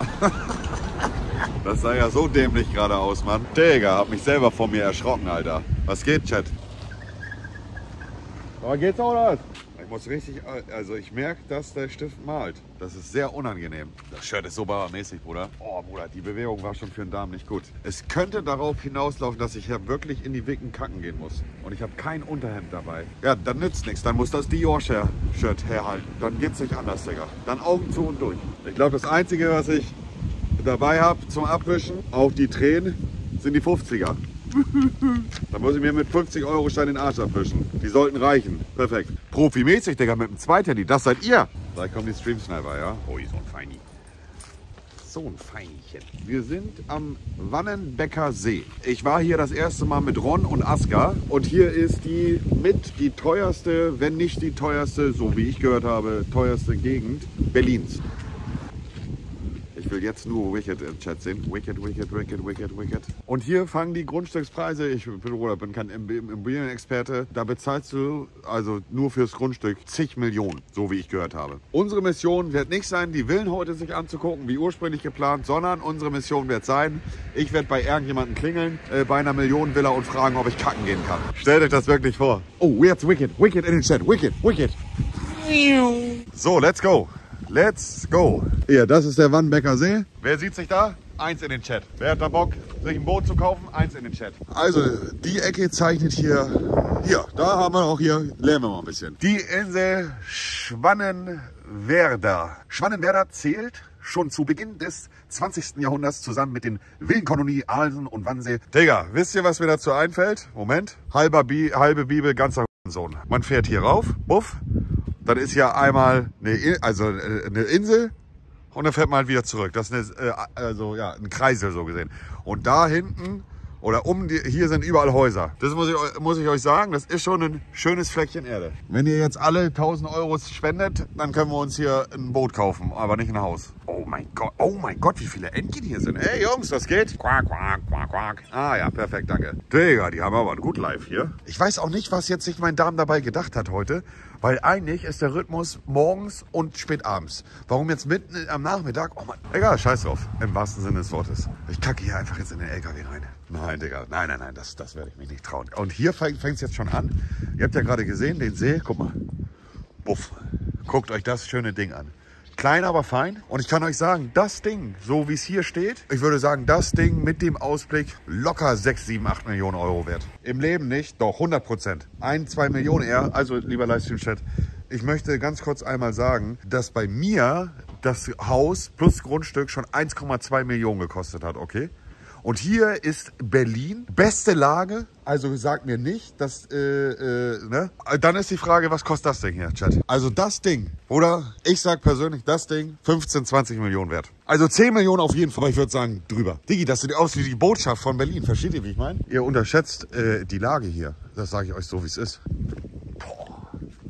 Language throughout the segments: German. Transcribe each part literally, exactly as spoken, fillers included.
Das sah ja so dämlich gerade aus, Mann. Digga, hab mich selber von mir erschrocken, Alter. Was geht, Chat? Aber geht's auch was? Ich muss richtig, also ich merke, dass der Stift malt. Das ist sehr unangenehm. Das Shirt ist so bauermäßig, Bruder. Oh, Bruder, die Bewegung war schon für einen Damen nicht gut. Es könnte darauf hinauslaufen, dass ich ja wirklich in die Wicken kacken gehen muss. Und ich habe kein Unterhemd dabei. Ja, dann nützt nichts. Dann muss das Dior-Shirt herhalten. Dann geht's nicht anders, Digga. Dann Augen zu und durch. Ich glaube, das Einzige, was ich dabei habe zum Abwischen, auch die Tränen, sind die fünfziger. Da muss ich mir mit fünfzig Euro Stein den Arsch abwischen. Die sollten reichen. Perfekt. Profimäßig, Digga, mit dem Zweithandy. Das seid ihr. Gleich kommen die Stream-Sniper, ja? Oh, so ein Feini. So ein Feinchen. Wir sind am Wannenbecker See. Ich war hier das erste Mal mit Ron und Aska. Und hier ist die mit die teuerste, wenn nicht die teuerste, so wie ich gehört habe, teuerste Gegend Berlins. Ich will jetzt nur Wicked im Chat sehen. Wicked, Wicked, Wicked, Wicked, Wicked. Und hier fangen die Grundstückspreise. Ich bin, oder bin kein Immobilienexperte. Da bezahlst du also nur fürs Grundstück zig Millionen, so wie ich gehört habe. Unsere Mission wird nicht sein, die Villen heute sich anzugucken, wie ursprünglich geplant, sondern unsere Mission wird sein, ich werde bei irgendjemandem klingeln, äh, bei einer Millionenvilla und fragen, ob ich kacken gehen kann. Stellt euch das wirklich vor. Oh, jetzt Wicked, Wicked in den Chat. Wicked, Wicked. So, let's go. Let's go. Hier, das ist der Wannenbecker See. Wer sieht sich da? Eins in den Chat. Wer hat da Bock, sich ein Boot zu kaufen? Eins in den Chat. Also, die Ecke zeichnet hier, hier, da haben wir auch hier, lernen wir mal ein bisschen. Die Insel Schwannenwerder. Schwannenwerder zählt schon zu Beginn des zwanzigsten Jahrhunderts zusammen mit den Villenkolonie Alsen und Wannsee. Digga, wisst ihr, was mir dazu einfällt? Moment. Halber Bi halbe Bibel, ganzer Sohn. Man fährt hier rauf, buff. Dann ist ja einmal eine, also eine Insel und dann fährt man halt wieder zurück. Das ist eine, also ja, ein Kreisel so gesehen. Und da hinten oder um die, hier sind überall Häuser. Das muss ich, muss ich euch sagen, das ist schon ein schönes Fleckchen Erde. Wenn ihr jetzt alle tausend Euro spendet, dann können wir uns hier ein Boot kaufen, aber nicht ein Haus. Oh mein Gott, oh mein Gott, wie viele Entchen hier sind. Hey Jungs, was geht? Quack, quack, quack, quack. Ah ja, perfekt, danke. Digga, die haben aber ein gut live hier. Ich weiß auch nicht, was jetzt sich mein Darm dabei gedacht hat heute. Weil eigentlich ist der Rhythmus morgens und spät abends. Warum jetzt mitten am Nachmittag? Oh Mann, egal, scheiß drauf. Im wahrsten Sinne des Wortes. Ich kacke hier einfach jetzt in den L K W rein. Nein, Digga, nein, nein, nein, das, das werde ich mich nicht trauen. Und hier fängt es jetzt schon an. Ihr habt ja gerade gesehen, den See. Guck mal. Buff. Guckt euch das schöne Ding an. Klein, aber fein. Und ich kann euch sagen, das Ding, so wie es hier steht, ich würde sagen, das Ding mit dem Ausblick locker sechs, sieben, acht Millionen Euro wert. Im Leben nicht, doch hundert Prozent. Ein, zwei Millionen eher. Also, lieber Livestream-Chat, ich möchte ganz kurz einmal sagen, dass bei mir das Haus plus Grundstück schon eins Komma zwei Millionen gekostet hat, okay? Und hier ist Berlin, beste Lage, also sagt mir nicht, dass, äh, äh, ne? Dann ist die Frage, was kostet das Ding hier, Chat? Also das Ding, oder? Ich sag persönlich, das Ding, fünfzehn, zwanzig Millionen wert. Also zehn Millionen auf jeden Fall, aber ich würde sagen, drüber. Digi, das sieht aus wie die Botschaft von Berlin, versteht ihr, wie ich meine? Ihr unterschätzt äh, die Lage hier, das sage ich euch so, wie es ist. Boah.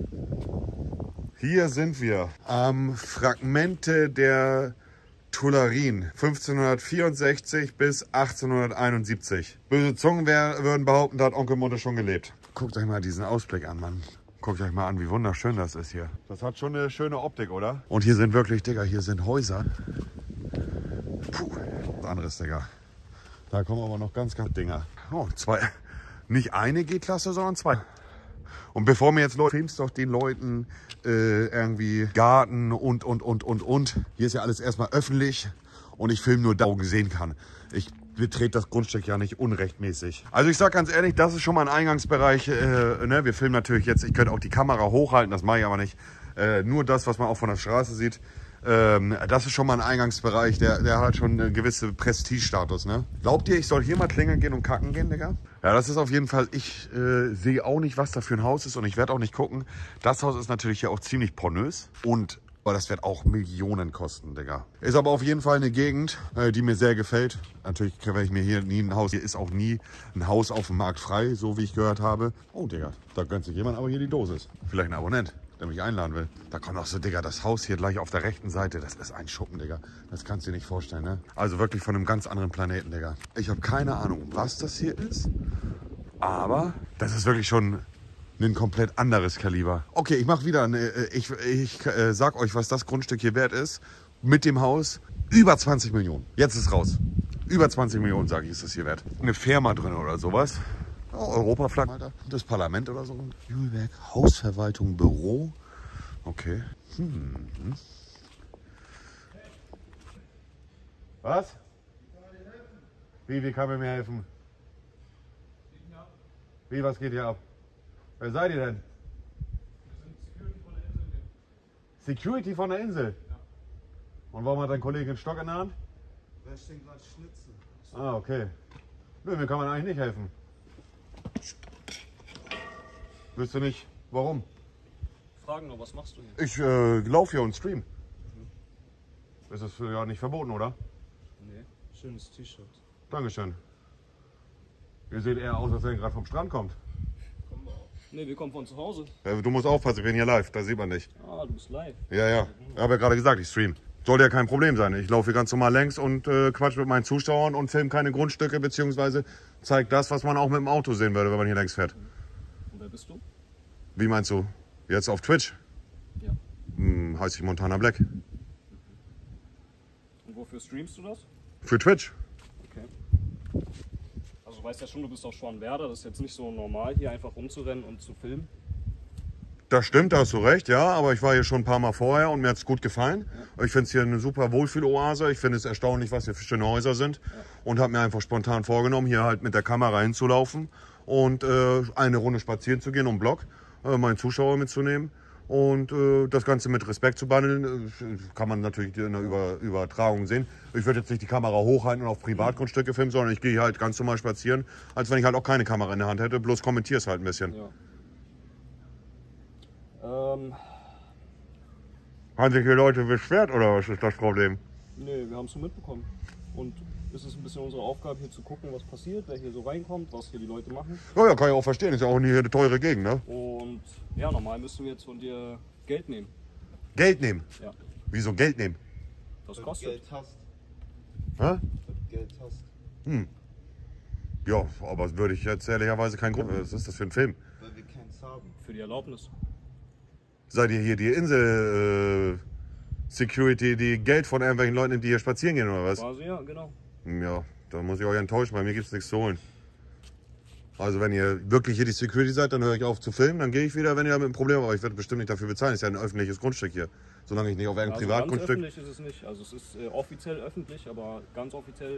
Hier sind wir am Fragmente der Tuilerien, fünfzehnhundertvierundsechzig bis achtzehnhunderteinundsiebzig. Böse Zungen wär, würden behaupten, da hat Onkel Mutter schon gelebt. Guckt euch mal diesen Ausblick an, Mann. Guckt euch mal an, wie wunderschön das ist hier. Das hat schon eine schöne Optik, oder? Und hier sind wirklich, Digga, hier sind Häuser. Puh, was anderes, Digga. Da kommen aber noch ganz, ganz Dinger. Oh, zwei. Nicht eine G-Klasse, sondern zwei. Und bevor mir jetzt Leute, filmst doch den Leuten äh, irgendwie Garten und, und, und, und, und. Hier ist ja alles erstmal öffentlich und ich filme nur da, wo Augen sehen kann. Ich betrete das Grundstück ja nicht unrechtmäßig. Also ich sag ganz ehrlich, das ist schon mal ein Eingangsbereich. Äh, ne? Wir filmen natürlich jetzt, ich könnte auch die Kamera hochhalten, das mache ich aber nicht. Äh, nur das, was man auch von der Straße sieht. Ähm, das ist schon mal ein Eingangsbereich, der, der hat schon einen gewissen Prestigestatus, ne? Glaubt ihr, ich soll hier mal klingeln gehen und kacken gehen, Digga? Ja, das ist auf jeden Fall, ich äh, sehe auch nicht, was da für ein Haus ist und ich werde auch nicht gucken. Das Haus ist natürlich hier auch ziemlich pornös und aber das wird auch Millionen kosten, Digga. Ist aber auf jeden Fall eine Gegend, äh, die mir sehr gefällt. Natürlich werde ich mir hier nie ein Haus, hier ist auch nie ein Haus auf dem Markt frei, so wie ich gehört habe. Oh, Digga, da gönnt sich jemand aber hier die Dosis. Vielleicht ein Abonnent, der mich einladen will. Da kommt auch so, Digga, das Haus hier gleich auf der rechten Seite, das ist ein Schuppen, Digga. Das kannst du dir nicht vorstellen, ne? Also wirklich von einem ganz anderen Planeten, Digga. Ich habe keine Ahnung, was das hier ist, aber das ist wirklich schon ein komplett anderes Kaliber. Okay, ich mache wieder, eine, ich, ich äh, sag euch, was das Grundstück hier wert ist. Mit dem Haus Über zwanzig Millionen. Jetzt ist raus. Über zwanzig Millionen, sage ich, ist das hier wert. Eine Firma drin oder sowas. Oh, Europaflagge, Alter. Das Parlament oder so. Mühlberg, Hausverwaltung, Büro. Okay. Hm. Was? Wie, wie kann man mir helfen? Wie, was geht hier ab? Wer seid ihr denn? Security von der Insel? Ja. Und warum hat dein Kollege einen Stock in der Hand? Wer steht gerade schnitzen? Ah, okay. Nö, mir kann man eigentlich nicht helfen. Willst du nicht? Warum? Fragen nur, was machst du hier? Ich äh, laufe hier und stream. Mhm. Ist das ja nicht verboten, oder? Nee, schönes T-Shirt. Dankeschön. Ihr seht eher aus, als wenn ihr gerade vom Strand kommt. Kommen wir auch. Nee, wir kommen von zu Hause. Ja, du musst aufpassen, ich bin hier live, da sieht man nicht. Ah, du bist live. Ja, ja. Ich habe ja gerade gesagt, ich stream. Sollte ja kein Problem sein. Ich laufe hier ganz normal längs und äh, quatsch mit meinen Zuschauern und filme keine Grundstücke, beziehungsweise zeige das, was man auch mit dem Auto sehen würde, wenn man hier längs fährt. Und wer bist du? Wie meinst du? Jetzt auf Twitch? Ja. Hm, heiße ich Montana Black. Und wofür streamst du das? Für Twitch. Okay. Also du weißt ja schon, du bist auf Schwanwerder. Das ist jetzt nicht so normal, hier einfach rumzurennen und zu filmen. Das stimmt, da hast du recht, ja, aber ich war hier schon ein paar Mal vorher und mir hat es gut gefallen. Ja. Ich finde es hier eine super Wohlfühloase. Ich finde es erstaunlich, was hier für schöne Häuser sind. Ja. Und habe mir einfach spontan vorgenommen, hier halt mit der Kamera hinzulaufen und äh, eine Runde spazieren zu gehen um den Block, äh, meinen Zuschauer mitzunehmen und äh, das Ganze mit Respekt zu behandeln. Äh, kann man natürlich in der Über Übertragung sehen. Ich würde jetzt nicht die Kamera hochhalten und auf Privatgrundstücke filmen, sondern ich gehe halt ganz normal spazieren, als wenn ich halt auch keine Kamera in der Hand hätte, bloß kommentiere es halt ein bisschen. Ja. Ähm, Haben sich hier Leute beschwert oder was ist das Problem? nee, wir haben es so mitbekommen. Und es ist ein bisschen unsere Aufgabe, hier zu gucken, was passiert, wer hier so reinkommt, was hier die Leute machen. Ja, ja, kann ich auch verstehen. Ist ja auch nie eine teure Gegend, ne? Und ja, normal müssen wir jetzt von dir Geld nehmen. Geld nehmen? Ja. Wieso Geld nehmen? Das Wenn du kostet. Geld hast. Hä? Wenn du Geld hast. Hm. Ja, aber würde ich jetzt ehrlicherweise keinen Grund. Was ist das für ein Film? Weil wir keins haben. Für die Erlaubnis. Seid ihr hier die Insel äh, Security, die Geld von irgendwelchen Leuten nimmt, die hier spazieren gehen oder was? Quasi, ja, genau. Ja, da muss ich euch enttäuschen, bei mir gibt es nichts zu holen. Also wenn ihr wirklich hier die Security seid, dann höre ich auf zu filmen, dann gehe ich wieder, wenn ihr damit ein Problem habt. Aber ich werde bestimmt nicht dafür bezahlen. Das ist ja ein öffentliches Grundstück hier. Solange ich nicht auf irgendein Also Privatgrundstück... ganz öffentlich ist es nicht. Also es ist äh, offiziell öffentlich, aber ganz offiziell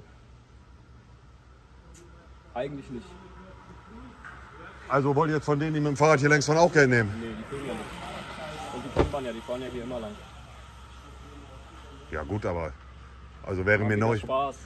eigentlich nicht. Also wollt ihr jetzt von denen, die mit dem Fahrrad hier längs fahren, auch Geld nehmen? Nee, die filmen ja nicht. Und die kennt man ja, die fahren ja hier immer lang. Ja gut, aber... Also wäre mir neu... Spaß.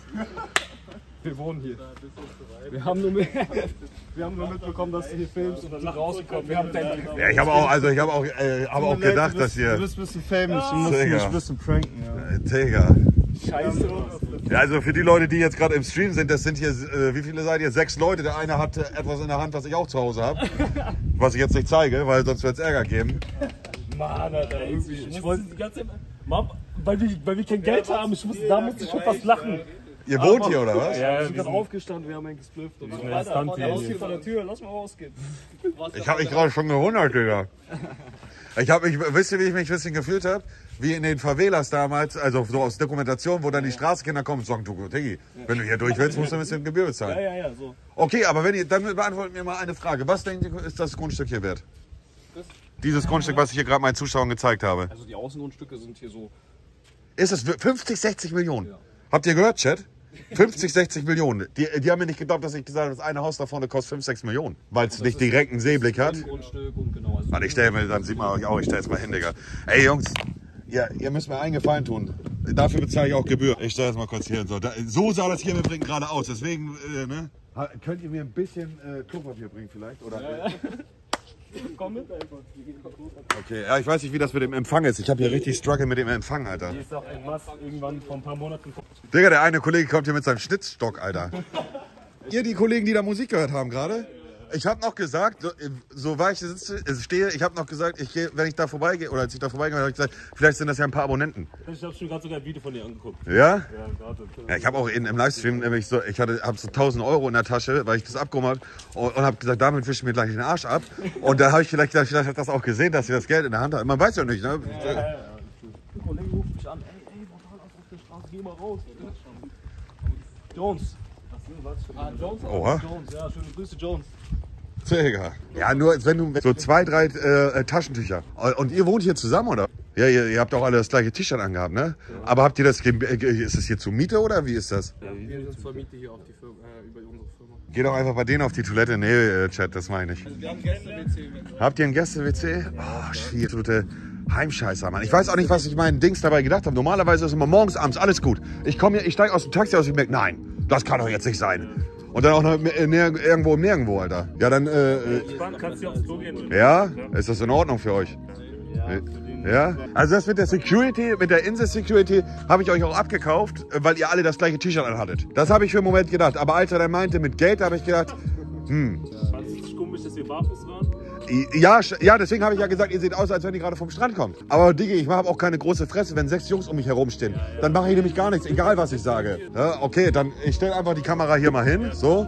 Wir wohnen hier. Wir haben, nur mit, wir haben nur mitbekommen, dass du hier filmst und dann sind rausgekommen. Wir haben dein Ja, ich habe auch, also ich habe auch, äh, habe auch gedacht, du bist, dass ihr... Du bist ein bisschen famous, du musst Digga. mich ein bisschen pranken. Ja. Äh, Digga. Scheiße. Ja, also für die Leute, die jetzt gerade im Stream sind, das sind hier, äh, wie viele seid ihr? Sechs Leute. Der eine hat äh, etwas in der Hand, was ich auch zu Hause habe. Was ich jetzt nicht zeige, weil sonst wird es Ärger geben. Mann, Alter, ich, ich wollte die ganze Zeit... Mom, weil wir, weil wir kein Geld haben, ich muss, da musste ich schon fast lachen. Ihr wohnt hier, oder was? Ja, wir sind gerade aufgestanden, wir haben eigentlich gesplifft. Und so. Alter, raus hier von der Tür, lass mal rausgehen. Ich habe mich gerade schon gewundert, Digga. Ich habe mich, wisst ihr, wie ich mich ein bisschen gefühlt habe? Wie in den Favelas damals, also so aus Dokumentation, wo dann die Straßenkinder kommen und sagen, du, Diggi, wenn du hier durch willst, musst du ein bisschen Gebühr Ja, bezahlen. ja, ja, so. Okay, aber wenn ihr, dann beantwortet mir mal eine Frage. Was denkt ihr, ist das Grundstück hier wert? Das? Dieses Grundstück, was ich hier gerade meinen Zuschauern gezeigt habe. Also die Außengrundstücke sind hier so... Ist es fünfzig, sechzig Millionen? Ja. Habt ihr gehört, Chat? fünfzig, sechzig Millionen. Die, die haben mir nicht geglaubt, dass ich gesagt habe, das eine Haus da vorne kostet fünf, sechs Millionen. Weil es nicht direkt einen Seeblick hat. Grundstück und genau. Also Warte, ich stelle mir, dann sieht man euch auch, ich stelle es mal hin, Digga. Ey Jungs, ja, ihr müsst mir einen Gefallen tun. Dafür bezahle ich auch Gebühr. Ich stelle es mal kurz hier hin. So, da, so sah das hier im Übrigen gerade aus. Deswegen, äh, ne? Könnt ihr mir ein bisschen äh, Klopapier bringen vielleicht? Oder? Ja, ja. Komm mit einfach. Okay, ja, ich weiß nicht, wie das mit dem Empfang ist. Ich habe hier richtig Struggle mit dem Empfang, Alter. Die ist doch ein Mass irgendwann vor ein paar Monaten. Digga, der eine Kollege kommt hier mit seinem Schnitzstock, Alter. Ihr, die Kollegen, die da Musik gehört haben gerade, ich habe noch gesagt, so, so war ich sitze, stehe, ich habe noch gesagt, ich gehe, wenn ich da vorbeigehe, oder als ich da vorbeigehe, habe ich gesagt, vielleicht sind das ja ein paar Abonnenten. Ich habe schon gerade sogar ein Video von dir angeguckt. Ja? Ja, warte. Ja, ich habe auch in, im Livestream nämlich so, ich hatte, habe so tausend Euro in der Tasche, weil ich das abgehoben habe und, und habe gesagt, damit wische ich mir gleich den Arsch ab. Und da habe ich vielleicht, vielleicht hat das auch gesehen, dass sie das Geld in der Hand hat. Man weiß ja nicht, ne? Ja, ja, ja. Der Kollege ruft mich an, ey, ey, Montana, der Straße, geh mal raus. Jones. Ah, Jones? Oha. Jones, ja, schöne Grüße, Jones. Digga. Ja, nur wenn du so zwei, drei äh, Taschentücher. Und ihr wohnt hier zusammen, oder? Ja, ihr, ihr habt auch alle das gleiche T-Shirt angehabt, ne? Ja. Aber habt ihr das, ist das hier zur Miete oder wie ist das? Ja, wir sind zur Miete hier auf die Firma, äh, über unsere Firma. Geh doch einfach bei denen auf die Toilette. Nee, äh, Chat, das meine ich. Also wir haben Gäste-W C. Habt ihr ein Gäste-W C? Oh, schwierig. Heimscheißer, Mann. Ich weiß auch nicht, was ich meinen Dings dabei gedacht habe. Normalerweise ist immer morgens, abends alles gut. Ich komme hier, ich steige aus dem Taxi aus und merke, nein, das kann doch jetzt nicht sein. Und dann auch noch irgendwo im Nirgendwo, Alter. Ja, dann, äh, Kannst du aufs Klo gehen? Ja? Ist das in Ordnung für euch? Ja. Ja? Also das mit der Security, mit der Insel-Security habe ich euch auch abgekauft, weil ihr alle das gleiche T-Shirt anhattet. Das habe ich für einen Moment gedacht. Aber als er dann meinte, mit Geld, habe ich gedacht, hm. Fandest du es komisch, dass wir barfuß waren? Ja, ja, deswegen habe ich ja gesagt, ihr seht aus, als wenn ihr gerade vom Strand kommt. Aber Diggi, ich habe auch keine große Fresse, wenn sechs Jungs um mich herumstehen. Dann mache ich nämlich gar nichts, egal was ich sage. Ja, okay, dann ich stelle einfach die Kamera hier mal hin. So.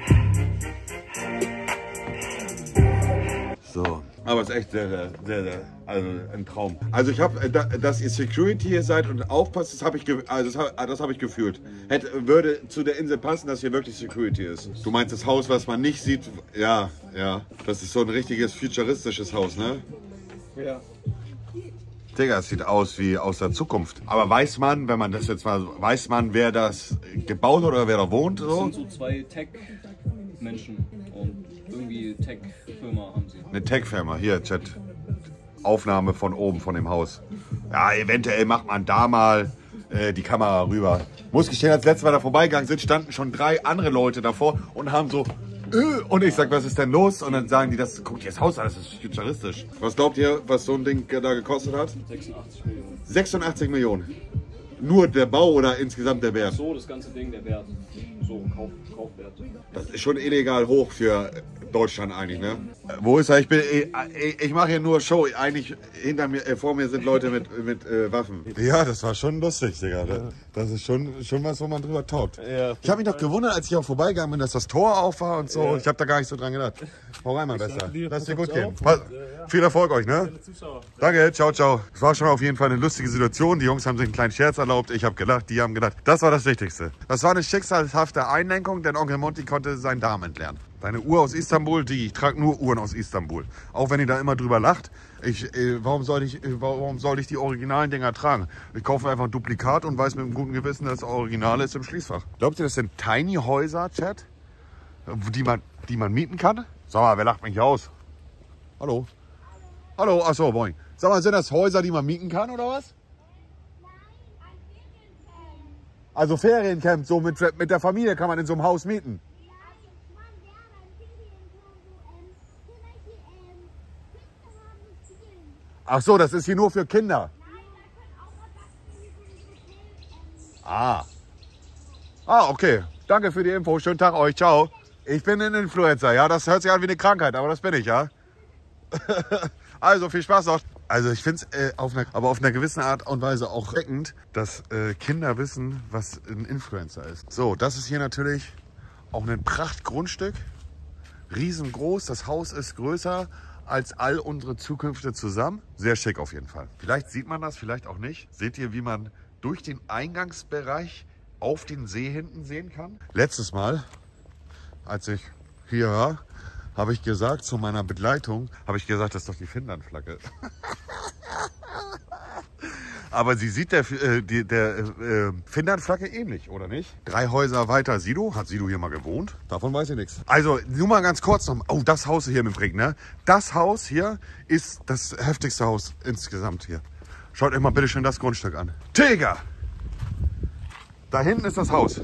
So. Aber es ist echt sehr, sehr, sehr, sehr, also ein Traum. Also ich habe, dass ihr Security hier seid und aufpasst, das habe ich, also das, das habe ich gefühlt. Hätte, würde zu der Insel passen, dass hier wirklich Security ist. Du meinst das Haus, was man nicht sieht? Ja, ja. Das ist so ein richtiges futuristisches Haus, ne? Ja. Digga, es sieht aus wie aus der Zukunft. Aber weiß man, wenn man das jetzt mal, weiß man, wer das gebaut hat oder wer da wohnt? So? Das sind so zwei Tech-Menschen und irgendwie Tech-Firma haben sie. Eine Tech-Firma, hier, Chat. Aufnahme von oben, von dem Haus. Ja, eventuell macht man da mal äh, die Kamera rüber. Muss gestehen, als letztes Mal da vorbeigegangen sind, standen schon drei andere Leute davor und haben so, äh, und ich sag, was ist denn los? Und dann sagen die, das guckt dir das Haus an, das ist futuristisch. Was glaubt ihr, was so ein Ding da gekostet hat? sechsundachtzig Millionen. sechsundachtzig Millionen. Nur der Bau oder insgesamt der Wert? So, das ganze Ding, der Wert. So, Kauf, Kaufwert. Das ist schon illegal hoch für Deutschland eigentlich, ne? Wo ist er? Ich bin, ich, ich mache hier nur Show. Eigentlich hinter mir, äh, vor mir sind Leute mit, mit äh, Waffen. Ja, das war schon lustig, Digga. Das ist schon, schon was, wo man drüber taugt. Ja, ich habe mich noch gewundert, als ich auch vorbeigegangen bin, dass das Tor auf war und so. Ja. Ich habe da gar nicht so dran gedacht. Hau rein, mein Bester. Lass dir gut gehen. Ja, ja. Viel Erfolg euch, ne? Danke, ciao, ciao. Es war schon auf jeden Fall eine lustige Situation. Die Jungs haben sich einen kleinen Scherz erlaubt. Ich habe gelacht, die haben gelacht. Das war das Wichtigste. Das war eine schicksalhafte Einlenkung, denn Onkel Monty konnte seinen Darm entleeren. Deine Uhr aus Istanbul, die ich trage nur Uhren aus Istanbul. Auch wenn ihr da immer drüber lacht. Ich, äh, warum, soll ich, äh, warum soll ich die originalen Dinger tragen? Ich kaufe einfach ein Duplikat und weiß mit einem guten Gewissen, dass das Original ist im Schließfach. Glaubt ihr, das sind Tiny Häuser, Chat? Die man, die man mieten kann? Sag mal, wer lacht mich aus? Hallo? Hallo, achso, moin. Sag mal, sind das Häuser, die man mieten kann oder was? Also Feriencamp, so mit, mit der Familie kann man in so einem Haus mieten. Ach so, das ist hier nur für Kinder. Ah. Ah, okay. Danke für die Info. Schönen Tag euch. Ciao. Ich bin ein Influencer. Ja, das hört sich an wie eine Krankheit, aber das bin ich, ja. Also, viel Spaß noch. Also, ich finde es äh, auf einer, aber auf einer gewissen Art und Weise auch erschreckend, dass äh, Kinder wissen, was ein Influencer ist. So, das ist hier natürlich auch ein Prachtgrundstück. Riesengroß. Das Haus ist größer als all unsere Zukünfte zusammen. Sehr schick auf jeden Fall. Vielleicht sieht man das, vielleicht auch nicht. Seht ihr, wie man durch den Eingangsbereich auf den See hinten sehen kann? Letztes Mal, als ich hier war, habe ich gesagt, zu meiner Begleitung, habe ich gesagt, das ist doch die Finnlandflagge. Aber sie sieht der, äh, die, der äh, Finnlandflagge ähnlich, oder nicht? Drei Häuser weiter Sido. Hat Sido hier mal gewohnt? Davon weiß ich nichts. Also, nur mal ganz kurz noch. Oh, das Haus hier mit Brick, ne? Das Haus hier ist das heftigste Haus insgesamt hier. Schaut euch mal bitte schön das Grundstück an. Digga! Da hinten ist das Haus.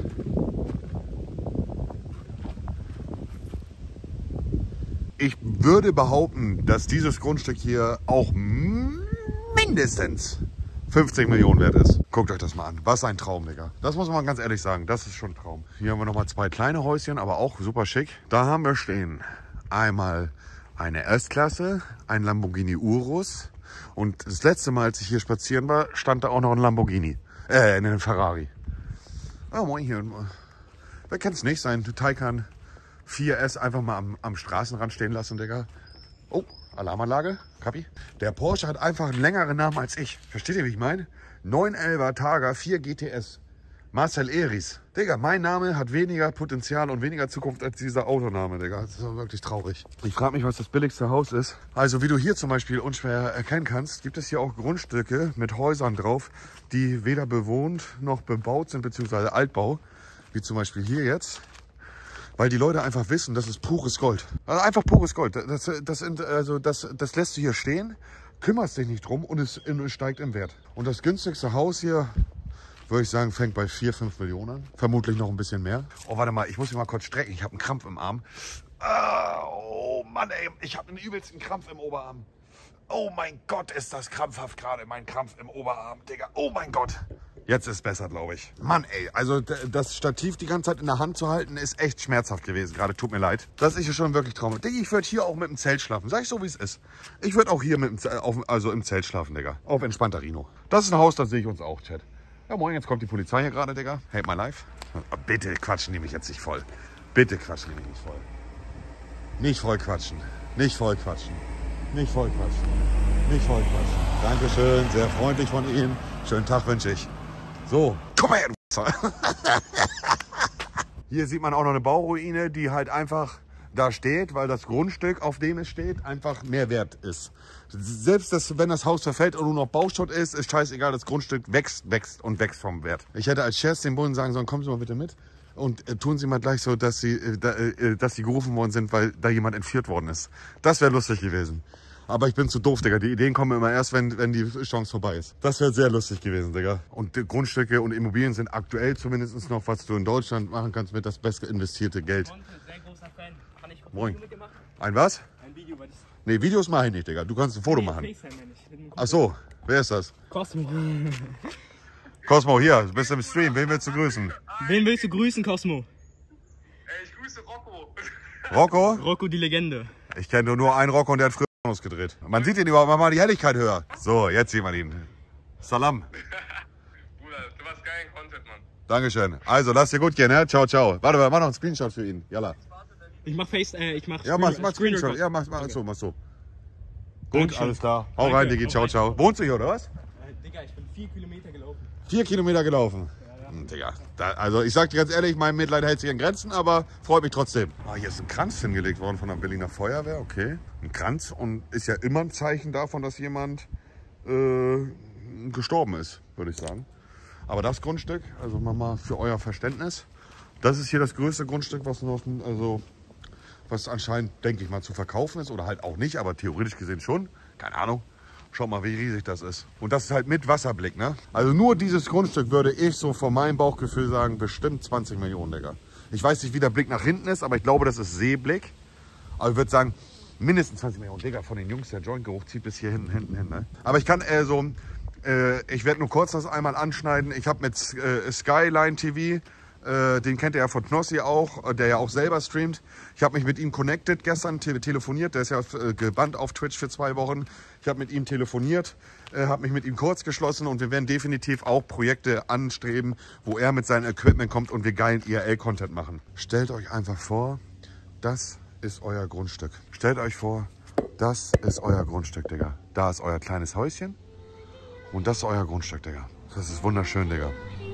Ich würde behaupten, dass dieses Grundstück hier auch mindestens fünfzig Millionen wert ist. Guckt euch das mal an. Was ein Traum, Digga. Das muss man ganz ehrlich sagen. Das ist schon ein Traum. Hier haben wir nochmal zwei kleine Häuschen, aber auch super schick. Da haben wir stehen einmal eine S-Klasse, ein Lamborghini Urus. Und das letzte Mal, als ich hier spazieren war, stand da auch noch ein Lamborghini. Äh, ein Ferrari. Oh, moin hier. Wer kennt's nicht? Sein Taycan vier S einfach mal am, am Straßenrand stehen lassen, Digga. Oh, Alarmanlage, Kapi. Der Porsche hat einfach einen längeren Namen als ich. Versteht ihr, wie ich meine? neun elfer Targa vier G T S. Marcel Eris. Digga, mein Name hat weniger Potenzial und weniger Zukunft als dieser Autoname, Digga. Das ist doch wirklich traurig. Ich frage mich, was das billigste Haus ist. Also wie du hier zum Beispiel unschwer erkennen kannst, gibt es hier auch Grundstücke mit Häusern drauf, die weder bewohnt noch bebaut sind, beziehungsweise Altbau. Wie zum Beispiel hier jetzt. Weil die Leute einfach wissen, das ist pures Gold. Also einfach pures Gold. Das, das, also das, das lässt du hier stehen, kümmerst dich nicht drum und es, es steigt im Wert. Und das günstigste Haus hier, würde ich sagen, fängt bei vier, fünf Millionen an. Vermutlich noch ein bisschen mehr. Oh, warte mal, ich muss mich mal kurz strecken. Ich habe einen Krampf im Arm. Oh Mann, ey, ich habe einen übelsten Krampf im Oberarm. Oh mein Gott, ist das krampfhaft gerade, mein Krampf im Oberarm, Digga. Oh mein Gott. Jetzt ist besser, glaube ich. Mann, ey, also das Stativ die ganze Zeit in der Hand zu halten, ist echt schmerzhaft gewesen. Gerade tut mir leid. Das ist ja schon wirklich traurig. Digga, ich würde hier auch mit dem Zelt schlafen. Sag ich so, wie es ist. Ich würde auch hier mit dem Zelt, auf, also im Zelt schlafen, Digga. Auf entspannter Rino. Das ist ein Haus, das sehe ich uns auch, Chat. Ja, moin, jetzt kommt die Polizei hier gerade, Digga. Hate my life. Bitte quatschen die mich jetzt nicht voll. Bitte quatschen die mich nicht voll. Nicht voll quatschen. Nicht voll quatschen. Nicht voll quatschen. Nicht voll quatschen. Dankeschön, sehr freundlich von Ihnen. Schönen Tag wünsche ich. So, komm her, du Hier sieht man auch noch eine Bauruine, die halt einfach da steht, weil das Grundstück, auf dem es steht, einfach mehr wert ist. Selbst das, wenn das Haus verfällt und nur noch Bauschutt ist, ist scheißegal, das Grundstück wächst, wächst und wächst vom Wert. Ich hätte als Scherz den Bullen sagen sollen, kommen Sie mal bitte mit und äh, tun Sie mal gleich so, dass Sie, äh, da, äh, dass Sie gerufen worden sind, weil da jemand entführt worden ist. Das wäre lustig gewesen. Aber ich bin zu doof, Digga. Die Ideen kommen immer erst, wenn, wenn die Chance vorbei ist. Das wäre sehr lustig gewesen, Digga. Und die Grundstücke und Immobilien sind aktuell zumindest noch, was du in Deutschland machen kannst, mit das best investierte Geld. Sehr großer Fan. Kann ich Moin. Ein was? Ein Video, weil das Nee, Videos mache ich nicht, Digga. Du kannst ein Foto machen. Ach so, wer ist das? Cosmo. Cosmo, hier, du bist im Stream. Wen willst du grüßen? Wen willst du grüßen, Cosmo? Ey, ich grüße Rocco. Rocco? Rocco, die Legende. Ich kenne nur einen Rocco und der hat früher gedreht. Man sieht ihn überhaupt, mach mal die Helligkeit höher. So, jetzt sieht man ihn. Salam. Bruder, du warst geilen Content, Mann. Dankeschön. Also, lass dir gut gehen, ne? Ciao, ciao. Warte, mach noch einen Screenshot für ihn. Jalla. Ich mach Face, äh, ich mach Ja, mach, Screen- mach Screen Screenshot. Record. Ja, mach, mach Okay. so, mach so. Gut, Dankeschön. alles klar. Hau Danke. rein, Digi. Ciao, ciao. Wohnst du hier, oder was? Äh, Digga, ich bin vier Kilometer gelaufen. Vier Kilometer gelaufen. Hm, Digga. Da, also ich sag dir ganz ehrlich, mein Mitleid hält sich in Grenzen, aber freut mich trotzdem. Ah, hier ist ein Kranz hingelegt worden von der Berliner Feuerwehr, okay. Ein Kranz und ist ja immer ein Zeichen davon, dass jemand äh, gestorben ist, würde ich sagen. Aber das Grundstück, also mal für euer Verständnis, das ist hier das größte Grundstück, was noch, also was anscheinend, denke ich mal, zu verkaufen ist oder halt auch nicht, aber theoretisch gesehen schon. Keine Ahnung. Schaut mal, wie riesig das ist. Und das ist halt mit Wasserblick, ne? Also nur dieses Grundstück würde ich so von meinem Bauchgefühl sagen, bestimmt zwanzig Millionen, Digga. Ich weiß nicht, wie der Blick nach hinten ist, aber ich glaube, das ist Seeblick. Aber ich würde sagen, mindestens zwanzig Millionen, Digga, von den Jungs, der Jointgeruch zieht bis hier hinten, hinten hin, ne? Aber ich kann äh, so, äh, ich werde nur kurz das einmal anschneiden. Ich habe mit äh, Skyline T V, äh, den kennt ihr ja von Knossi auch, der ja auch selber streamt. Ich habe mich mit ihm connected, gestern te telefoniert, der ist ja äh, gebannt auf Twitch für zwei Wochen. Ich habe mit ihm telefoniert, äh, habe mich mit ihm kurz geschlossen und wir werden definitiv auch Projekte anstreben, wo er mit seinem Equipment kommt und wir geilen I R L-Content machen. Stellt euch einfach vor, das ist euer Grundstück. Stellt euch vor, das ist euer Grundstück, Digga. Da ist euer kleines Häuschen und das ist euer Grundstück, Digga. Das ist wunderschön, Digga.